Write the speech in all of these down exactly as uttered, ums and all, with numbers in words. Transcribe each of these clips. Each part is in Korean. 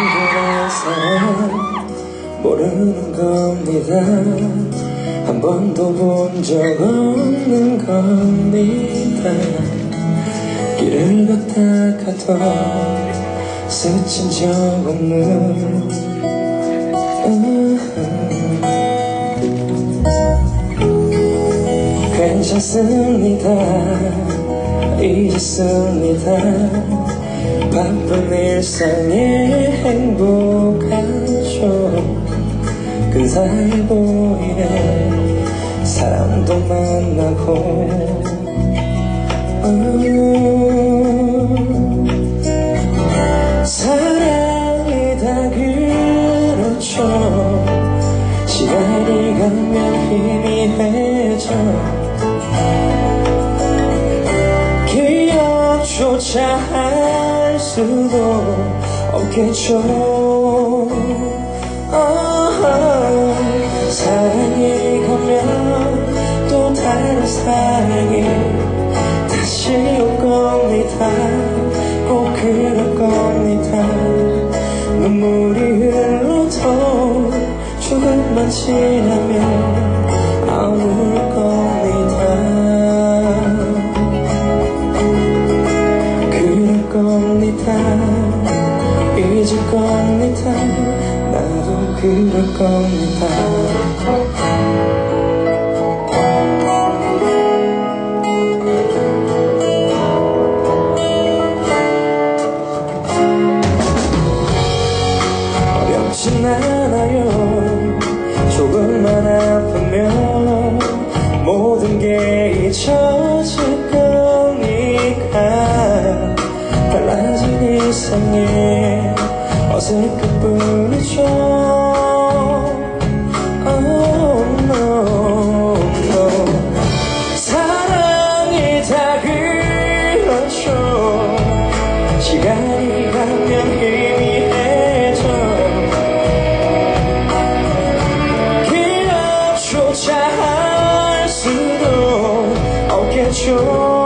진실한 사람 모르는 겁니다. 한 번도 본 적 없는 겁니다. 길을 걷다가도 스친 적 없는 음. 괜찮습니다. 잊었습니다. 바쁜 일상에 행복하죠. 근사해 보이네 사람도 만나고 음. 사랑이 다 그렇죠. 시간이 가면 희미해져. 기억조차 할 수도 없겠죠. 어, 사랑이 가면 또 다른 사랑이 다시 올 겁니다. 꼭 그럴 겁니다. 눈물이 흘러도 조금만 지나면 안 울 겁니다. 그럴 겁니다. 잊을 겁니다. 나도 그럴 겁니다. 어렵진 않아요. 조금만 아프면 모든 게 잊혀질 거니까. 달라진 이상해 어색할 뿐이죠. Oh, no, no. 사랑이 다 그렇죠. 시간이 가면 희미해져. 기억조차 할 수도 없겠죠.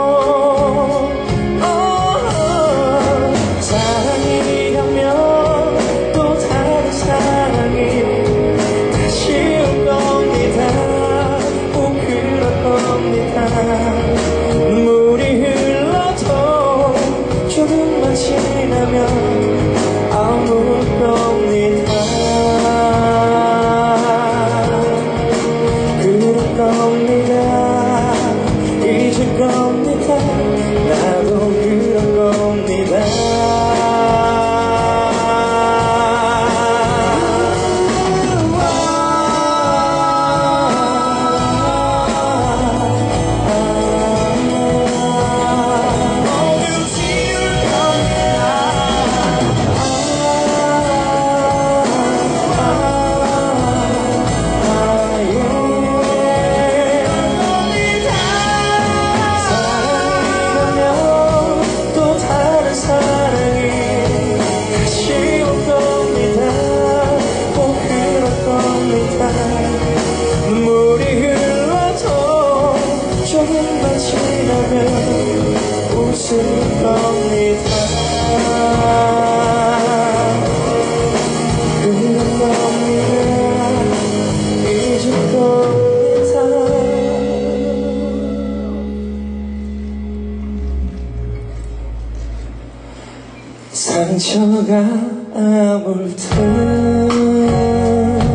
물이 흘러도 조금만 지나면 안 울 겁니다. 그럴 겁니다. 잊을 겁니다. 나도 그럴 겁니다. 웃을 겁니다. 그럴 겁니다. 잊을 겁니다. 상처가 아물 듯